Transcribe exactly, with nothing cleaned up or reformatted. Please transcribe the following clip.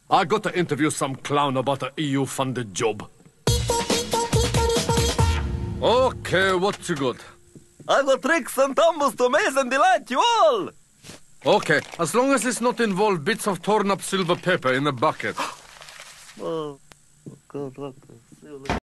I got to interview some clown about an E U-funded job. Okay, what you got? I got tricks and tumbles to amaze and delight you all! Okay, as long as it's not involved bits of torn-up silver paper in a bucket. Oh, God, what the...